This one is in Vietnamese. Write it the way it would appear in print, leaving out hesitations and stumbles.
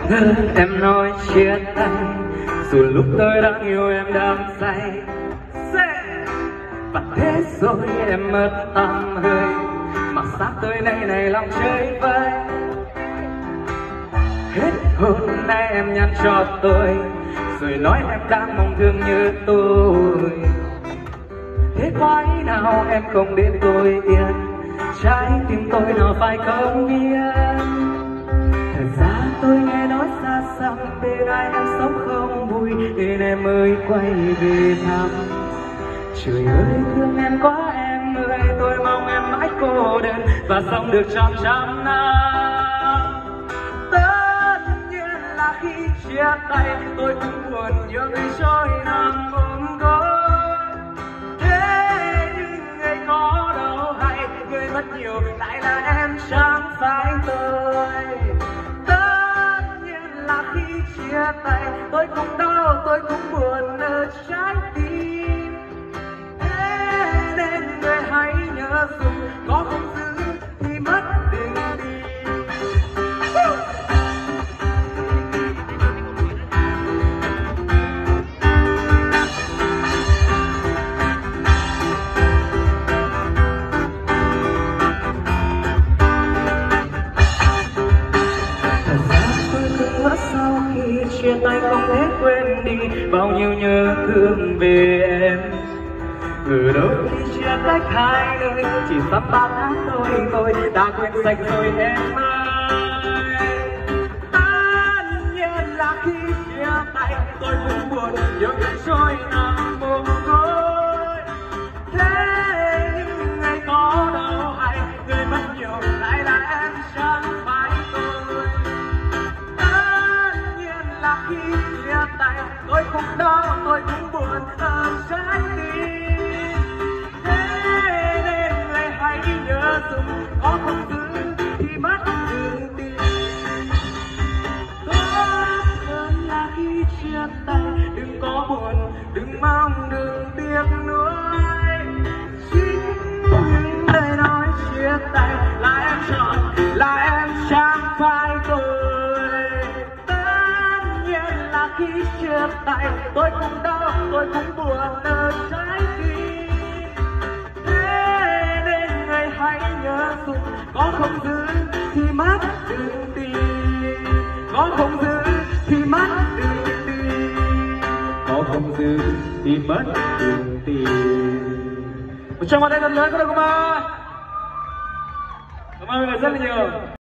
Em nói chia tay dù lúc tôi đang yêu em đang say. Và thế rồi em mất tăm hơi, mà xác tôi nay này lòng chơi vơi. Hết hôm nay em nhắn cho tôi rồi nói em đang mong thương như tôi. Thế why nào em không để tôi yên, trái tim tôi nào phải không biết. Thật ra tôi nghe nói xa xăm bên ai em sống không vui, nên em mới quay về thăm. Trời ơi thương em quá em ơi, tôi mong em mãi cô đơn và sống được trăm năm. Tất nhiên là khi chia tay tôi cũng buồn nhớ người trôi nằm ôm gối. Thế nhưng người có đâu hay, người mất nhiều lại là em chẳng phải tôi. Tất nhiên là khi chia tay tôi cũng đau, tôi cũng buồn ở trái tim. Thế nên người hãy nhớ dùng, có không giữ thì mất đừng đi. Sau khi chia tay không thể quên đi bao nhiêu nhớ thương về em. Từ đâu khi chia cách hai nơi chỉ sắp 3 tháng tôi đã quên sạch rồi em ơi. Tất nhiên là khi chia tay tôi cũng buồn nhớ người trôi nằm ôm gối. Thế nhưng ngày có đâu hay, người mất nhiều lại là em chẳng phải tôi. Khi chia tay tôi cũng đau, tôi cũng buồn ở trái tim. Thế nên người hãy nhớ dùng, có không giữ thì mất đường tìm. Tốt hơn là khi chia tay đừng có buồn, đừng mong, đừng tiếc nuối. Chính những lời nói chia tay là em chọn, là em chẳng phải tôi. Khi chia tay tôi cũng đau, tôi cũng buồn ở trái tim. Thế nên người hãy nhớ dùng, có không giữ thì mất đừng tìm. Có không giữ thì mất đừng tìm. Có không giữ thì mất đừng tìm. Một tràng pháo tay thật lớn có được không ạ? Cảm ơn mọi người rất là nhiều.